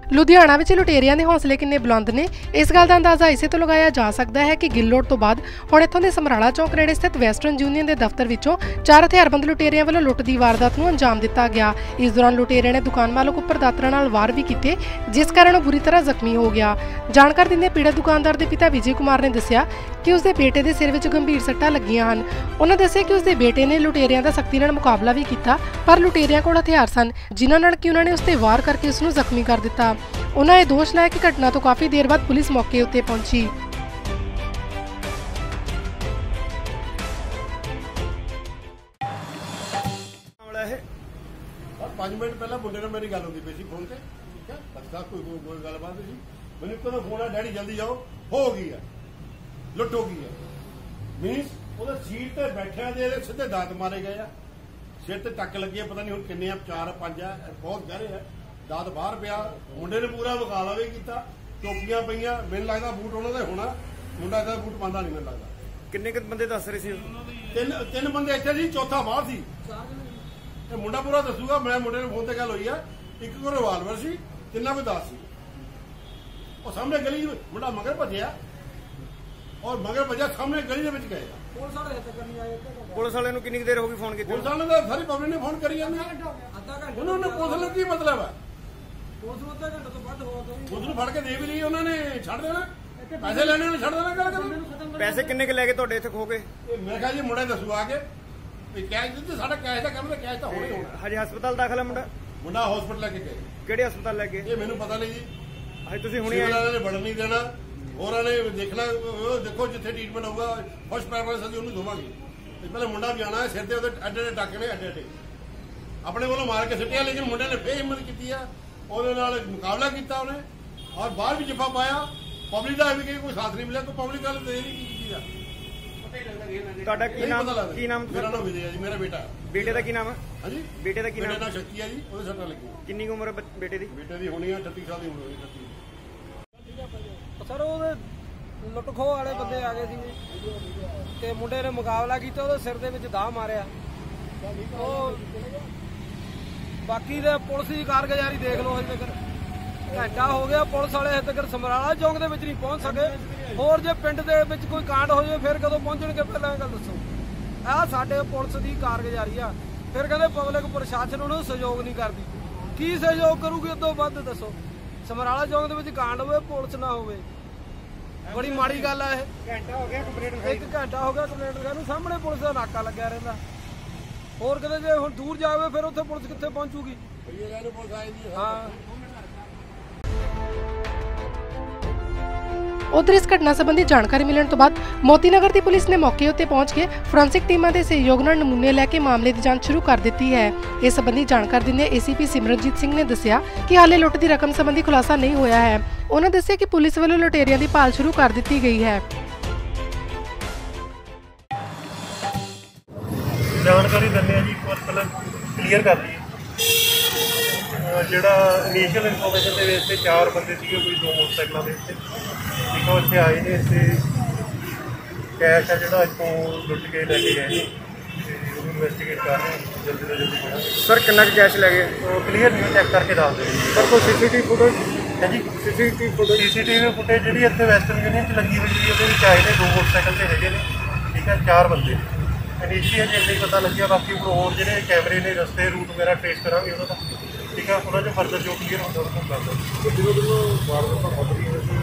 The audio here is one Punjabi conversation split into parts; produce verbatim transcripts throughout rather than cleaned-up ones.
ਲੁਧਿਆਣਾ ਵਿੱਚ ਲੁਟੇਰਿਆਂ ਦੇ ਹੌਸਲੇ ਕਿੰਨੇ ਬੁਲੰਦ ਨੇ, ਇਸ ਗੱਲ ਦਾ ਅੰਦਾਜ਼ਾ ਇਸੇ ਤੋਂ ਲਗਾਇਆ ਜਾ ਸਕਦਾ ਹੈ ਕਿ ਗਿੱਲ ਰੋਡ ਤੋਂ ਬਾਅਦ ਹੁਣ ਇੱਥੋਂ ਦੇ ਸਮਰਾਲਾ ਚੌਕ ਨੇੜੇ ਸਥਿਤ ਵੈਸਟਰਨ ਯੂਨੀਅਨ ਦੇ ਦਫ਼ਤਰ ਵਿੱਚੋਂ ਚਾਰ ਹਥਿਆਰਬੰਦ ਲੁਟੇਰਿਆਂ ਵੱਲੋਂ ਲੁੱਟ ਦੀ ਵਾਰਦਾਤ ਨੂੰ ਅੰਜਾਮ ਦਿੱਤਾ ਗਿਆ। ਇਸ ਦੌਰਾਨ ਲੁਟੇਰਿਆਂ ਨੇ ਦੁਕਾਨ ਮਾਲਕ ਉੱਪਰ ਦਾਤਰਾਂ ਨਾਲ ਵਾਰ ਵੀ ਕੀਤੇ, ਜਿਸ ਕਾਰਨ ਉਹ ਬੁਰੀ ਤਰ੍ਹਾਂ ਜ਼ਖਮੀ ਹੋ ਗਿਆ। ਜਾਣਕਾਰੀ ਦਿੰਦੇ ਪੀੜਤ ਦੁਕਾਨਦਾਰ ਦੇ ਪਿਤਾ ਵਿਜੇ ਕੁਮਾਰ ਨੇ ਦੱਸਿਆ ਕਿ ਉਸ ਦੇ ਬੇਟੇ ਦੇ ਸਿਰ ਵਿੱਚ ਗੰਭੀਰ ਸੱਟਾਂ ਲੱਗੀਆਂ ਹਨ। ਉਹਨਾਂ ਦੱਸਿਆ ਕਿ ਉਸ ਦੇ ਬੇਟੇ ਨੇ ਲੁਟੇਰਿਆਂ ਦਾ ਸਖਤੀ ਨਾਲ ਮੁਕਾਬਲਾ ਵੀ ਕੀਤਾ, ਪਰ ਲੁਟੇਰਿਆਂ ਕੋਲ ਹਥਿਆਰ ਸਨ, ਜਿਨ੍ਹਾਂ ਨਾਲ ਕਿ ਉਹਨਾਂ ਨੇ ਉਸ ਤੇ ਵਾਰ ਕਰਕੇ ਉਸ ਨੂੰ ਜ਼ਖਮੀ ਕਰ ਦਿੱਤਾ। ਉਹਨਾਂ ਇਹ ਦੋਸ਼ ਲਾਇਆ ਕਿ ਘਟਨਾ ਤੋਂ ਕਾਫੀ ਦੇਰ ਬਾਅਦ ਪੁਲਿਸ ਮੌਕੇ ਉੱਤੇ ਪਹੁੰਚੀ। पांच मिनट पहले मुंडे ने मेरी गल होती पी सी फोन से, ठीक है, अच्छा कोई कोई गलबात नहीं। मैंने कहना फोन है, डैडी जल्दी जाओ, हो गई है लुट हो गई है। मीनस वो सीट ते बैठे दे सीधे दांत मारे गए आ, सिर ते टक लगी है, पता नहीं हुण किन्ने चार पांच है, बहुत गहरे है, दांत बाहर पिया। मुंडे ने पूरा मुकाबला भी किया, टोपियां पईयां, मैनूं लगदा बूट उन्हां दे होना, मुंडा इहदा बूट पांदा नहीं, मैनूं लगदा। किन्ने क बंदे दस रहे सी? तीन तीन बंदे इत्थे सी, चौथा बाहर सी। मुंडा पूरा दसूगा, मैं मुंडे ने फोन ते गल हुई है, एक को रिवाल्वर सी, तिना को दस सी। और सामने गली मुंडा मगर भजया और मगर भजया सामने गली दे विच गए। पुलिस वाले नूं किन्नी देर हो गई फोन कीते? पुलिस वाले तो सारी पब्लिक ने फोन करी जांदे, उन्होंने पुलिस ने की मतलब है, पुलिस नूं फड़ के दे भी ली, उन्होंने छड़ देना, पैसे लेने ने छड़ देना। गल कर पैसे किन्ने के लैके तुहाडे इत्थे खो गए? मैं कहा जी मुंडा दसूगा आके कैश दिते, साडा कैश दा काम, कैश तो होना ही होना। हजे हस्पताल दाखल है मुंडा? मुंडा हॉस्पिटल लेके गए। किहड़े हस्पताल लगे? ये मैनूं पता नहीं जी, हजे तुसीं हुणे आए? ने बढ़न नहीं देना, और ने देखना, देखो जिथे ट्रीटमेंट होगा फर्स्ट प्रेफरेंस असीं उहनूं देवांगे। पहले मुंडा भी आना है, सिर ते ओहदे अड्डे अड्डे टाके ने, अड्डे अड्डे अपने कोलों मार के सिट्टिया, लेकिन मुंडे ने फिर हिम्मत की है, ਉਹਦੇ ਨਾਲ ਮੁਕਾਬਲਾ ਕੀਤਾ ਉਹਨੇ, ਔਰ ਬਾਹਰ ਵੀ ਜੱਫਾ ਪਾਇਆ। ਪਬਲਿਕ ਦਾ ਵੀ ਕੋਈ ਸਾਥ ਨਹੀਂ ਮਿਲਿਆ, ਕੋਈ ਪਬਲਿਕ ਗੱਲ ਦੇ ਨਹੀਂ ਕੀ ਕੀਤੀ ਆ। ਤੁਹਾਡਾ ਕੀ ਨਾਮ? ਕੀ ਨਾਮ? ਮੇਰਾ ਨਾਮ ਵਿਜੇ ਹੈ ਜੀ, ਮੇਰਾ ਬੇਟਾ। ਬੇਟੇ ਦਾ ਕੀ ਨਾਮ ਹੈ? ਹਾਂਜੀ, ਬੇਟੇ ਦਾ ਕੀ ਨਾਮ? ਬੇਟੇ ਦਾ ਸ਼ਕਤੀ ਹੈ ਜੀ, ਉਹਦੇ ਸੱਟਾਂ ਲੱਗੀਆਂ। ਕਿੰਨੀ ਉਮਰ ਹੈ ਬੇਟੇ ਦੀ? ਬੇਟੇ ਦੀ ਹੋਣੀ ਹੈ ਅਠੱਤੀ ਸਾਲ ਦੀ ਉਮਰ ਹੋਣੀ। ਸਰ ਉਹਦੇ ਲੁੱਟ ਖੋਹ ਵਾਲੇ ਬੰਦੇ ਆ ਗਏ ਸੀ ਤੇ ਮੁੰਡੇ ਨੇ ਮੁਕਾਬਲਾ ਕੀਤਾ, ਉਹਦੇ ਸਿਰ ਦੇ ਵਿੱਚ ਦਾਅ ਮਾਰਿਆ। ਉਹ ਬਾਕੀ ਦੇ ਪੁਲਿਸ ਦੀ ਕਾਰਗੁਜ਼ਾਰੀ ਦੇਖ ਲਓ, ਹਜੇ ਤੱਕ ਘੰਟਾ ਹੋ ਗਿਆ, ਪੁਲਿਸ ਵਾਲੇ ਹਜੇ ਤੱਕ ਸਮਰਾਲਾ ਚੌਂਕ ਦੇ ਵਿੱਚ ਨਹੀਂ ਪਹੁੰਚ ਸਕੇ। ਹੋਰ ਜੇ ਪਿੰਡ ਦੇ ਵਿੱਚ ਕੋਈ ਕਾਂਡ ਹੋ ਜਾਵੇ ਫਿਰ ਕਦੋਂ ਪਹੁੰਚਣਗੇ, ਪਹਿਲਾਂ ਇਹ ਗੱਲ ਦੱਸੋ। ਆਹ ਸਾਡੇ ਪੁਲਿਸ ਦੀ ਕਾਰਗੁਜ਼ਾਰੀ ਆ। ਫਿਰ ਕਹਿੰਦੇ ਪਬਲਿਕ ਪ੍ਰਸ਼ਾਸਨ ਉਹਨੂੰ ਸਹਿਯੋਗ ਨਹੀਂ ਕਰਦੀ, ਕੀ ਸਹਿਯੋਗ ਕਰੂਗੀ ਉਦੋਂ ਵੱਧ ਦੱਸੋ। ਸਮਰਾਲਾ ਚੌਂਕ ਦੇ ਵਿੱਚ ਕਾਂਡ ਹੋਵੇ, ਪੁਲਿਸ ਨਾ ਹੋਵੇ, ਬੜੀ ਮਾੜੀ ਗੱਲ ਆ ਇਹ। ਘੰਟਾ ਹੋ ਗਿਆ ਕੰਪਲੇਂਟ, ਇੱਕ ਘੰਟਾ ਹੋ ਗਿਆ ਕੰਪਲੇਂਟ ਕਰਨ ਨੂੰ, ਸਾਹਮਣੇ ਪੁਲਿਸ ਦਾ ਨਾਕਾ ਲੱਗਿਆ ਰਹਿੰਦਾ। ਹੋਰ ਕਿਤੇ ਜੇ ਹੁਣ ਦੂਰ ਜਾਵੇ ਫਿਰ ਉੱਥੇ ਪੁਲਿਸ ਕਿੱਥੇ ਪਹੁੰਚੂਗੀ? ਹਾਂ। ਉਧਰ ਇਸ ਘਟਨਾ ਸੰਬੰਧੀ ਜਾਣਕਾਰੀ ਮਿਲਣ ਤੋਂ ਬਾਅਦ ਮੋਤੀ ਨਗਰ ਦੀ ਪੁਲਿਸ ਨੇ ਮੌਕੇ ਉੱਤੇ ਪਹੁੰਚ ਕੇ ਫੋਰੈਂਸਿਕ ਟੀਮਾਂ ਦੇ ਸਹਿਯੋਗ ਨਾਲ ਨਮੂਨੇ ਲੈ ਕੇ ਮਾਮਲੇ ਦੀ ਜਾਂਚ ਸ਼ੁਰੂ ਕਰ ਦਿੱਤੀ ਹੈ। ਇਸ ਸੰਬੰਧੀ ਜਾਣਕਾਰੀ ਦਿੰਦੇ ਏਸੀਪੀ ਸਿਮਰਨਜੀਤ ਸਿੰਘ ਨੇ ਦੱਸਿਆ ਕਿ ਹਾਲੇ ਲੁੱਟ ਦੀ ਰਕਮ ਸੰਬੰਧੀ ਖੁਲਾਸਾ ਨਹੀਂ ਹੋਇਆ ਹੈ। ਉਹਨਾਂ ਦੱਸਿਆ ਕਿ ਪੁਲਿਸ ਵੱਲੋਂ ਲੁਟੇਰਿਆਂ ਦੀ ਭਾਲ ਸ਼ੁਰੂ ਕਰ ਦਿੱਤੀ ਗਈ ਹੈ। ਜਾਣਕਾਰੀ ਦਿੰਦੇ ਆ ਜੀ, ਇੱਕ ਵਾਰ ਪਹਿਲਾਂ ਕਲੀਅਰ ਕਰ ਲਈਏ। ਜਿਹੜਾ ਇਨੀਸ਼ੀਅਲ ਇਨਫੋਰਮੇਸ਼ਨ ਦੇ ਬੇਸ 'ਤੇ ਚਾਰ ਬੰਦੇ ਸੀਗੇ, ਕੋਈ ਦੋ ਮੋਟਰਸਾਈਕਲਾਂ ਦੇ ਉੱਤੇ, ਠੀਕ ਆ, ਇੱਥੇ ਆਏ ਨੇ। ਇੱਥੇ ਕੈਸ਼ ਆ ਜਿਹੜਾ ਇੱਥੋਂ ਲੁੱਟ ਕੇ ਲੈ ਕੇ ਗਏ ਨੇ, ਅਤੇ ਉਹਨੂੰ ਇਨਵੈਸਟੀਗੇਟ ਕਰ ਰਹੇ ਹਾਂ, ਜਲਦੀ ਤੋਂ ਜਲਦੀ ਕਰਾਂਗੇ। ਸਰ ਕਿੰਨਾ ਕੁ ਕੈਸ਼ ਲੈ ਗਏ? ਉਹ ਕਲੀਅਰ ਨਹੀਂ ਚੈੱਕ ਕਰਕੇ ਦੱਸ ਦਿਓ। ਸਰ ਕੋਈ ਸੀ ਸੀ ਟੀ ਵੀ ਫੁਟੇਜ? ਹੈ ਜੀ, C C T V footage? C C T V footage ਜਿਹੜੀ ਇੱਥੇ ਵੈਸਟਰਨ ਯੂਨੀਅਨ 'ਚ ਲੱਗੀ ਹੋਈ ਸੀ, ਉਹਦੇ ਵਿੱਚ ਆਏ ਨੇ, ਦੋ ਮੋਟਰਸਾਈਕਲ 'ਤੇ ਹੈਗੇ ਨੇ, ਠੀਕ ਹੈ, ਚਾਰ ਬੰਦੇ। ਇਨੀਸ਼ੀਅਲੀ ਅਜੇ ਨਹੀਂ ਪਤਾ ਲੱਗਿਆ, ਬਾਕੀ ਹੋਰ ਜਿਹੜੇ ਕੈਮਰੇ ਨੇ, ਰਸਤੇ ਰੂਟ ਵਗੈਰਾ ਟ੍ਰੇਸ ਕਰਾਂਗੇ ਉਹਨਾਂ ਦਾ, ਠੀਕ ਹੈ, ਉਹਨਾਂ 'ਚ ਫਰਦਰ ਜੋ ਕਲੀਅਰ ਹੁੰਦਾ ਉਹ ਕਰ ਦਿਓ। ਜਦੋਂ ਜਦੋਂ ਵਾਰਦਾਤ ਖਬਰੀ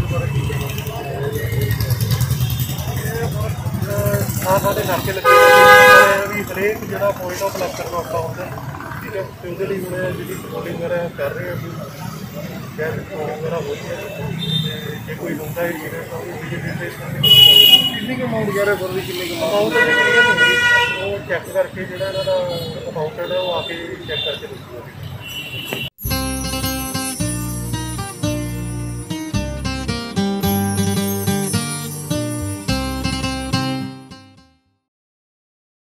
ਥਾਂ ਥਾਂ ਦੇ ਨਾਕੇ ਲੱਗੇ ਵੀ ਹਰੇਕ ਜਿਹੜਾ ਪੁਆਇੰਟ ਆਫ ਕਲੈਕਟਰ ਨੂੰ ਆਪਾਂ ਹੁੰਦਾ, ਠੀਕ ਹੈ, ਅਤੇ ਉਹਦੇ ਲਈ ਹੁਣ ਜਿਹੜੀ ਪੈਟਰੋਲਿੰਗ ਵਗੈਰਾ ਕਰ ਰਹੇ ਹਾਂ, ਗੈਰ ਵਗੈਰਾ ਹੋ ਰਹੀ ਹੈ, ਅਤੇ ਜੇ ਕੋਈ ਹੁੰਦਾ ਹੈ ਤਾਂ ਉਹ ਕਿੰਨੀ ਕੁ ਅਮਾਊਂਟ ਵਗੈਰਾ ਸਰ ਵੀ ਕਿੰਨੀ ਕੁ ਅਮਾਊਂਟ ਕਲੀਅਰ ਨਹੀਂ ਹੋਈ, ਉਹ ਚੈੱਕ ਕਰਕੇ ਜਿਹੜਾ ਇਹਨਾਂ ਦਾ ਅਮਾਊਂਟ ਹੈ ਉਹ ਆ ਕੇ ਚੈੱਕ ਕਰਕੇ ਦੱਸੂਗਾ।